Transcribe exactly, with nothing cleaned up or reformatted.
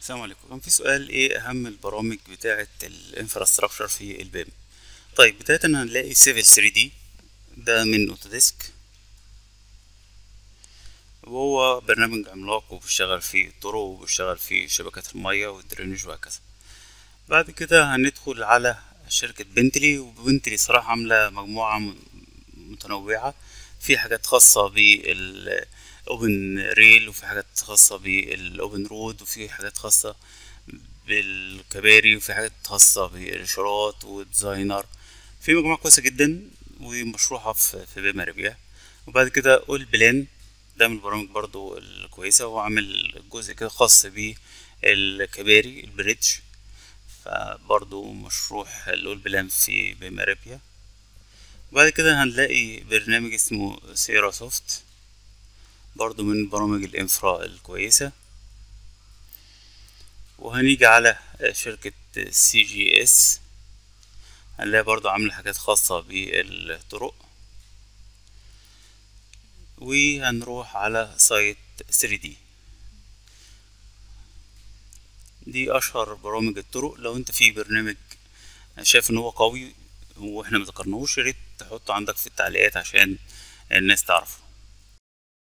السلام عليكم. كان في سؤال: ايه اهم البرامج بتاعه الانفراستراكشر في البيم؟ طيب، بدايه هنلاقي سيفل ثري دي، ده من اوتوديسك، وهو برنامج عملاق وبيشتغل في الطرق وبيشتغل في شبكات المياه والدرينج وهكذا. بعد كده هندخل على شركه بنتلي، وبنتلي صراحه عامله مجموعه م- متنوعه، في حاجات خاصه بالاوبن ريل، وفي حاجات خاصه بالاوبن رود، وفي حاجات خاصه بالكباري، وفي حاجات خاصة بالإشارات والديزاينر. في مجموعة كويسة جدا ومشروحة في في بيم ارابيا. وبعد كده اول بلان، ده من البرامج برضو الكويسة، وهو عامل جزء كده خاص بالكباري البريدج، فبرضو مشروح الاول بلان في بيم ارابيا. وبعد كده هنلاقي برنامج اسمه سيرا سوفت، برضو من برامج الانفرا الكويسة. وهنيجي على شركة سي جي اس، هنلاقي برضو عاملة حاجات خاصة بالطرق. وهنروح على سايت ثري دي، دي اشهر برامج الطرق. لو انت في برنامج شايف ان هو قوي واحنا مذكرناهوش، ياريت تحطه عندك في التعليقات عشان الناس تعرفه.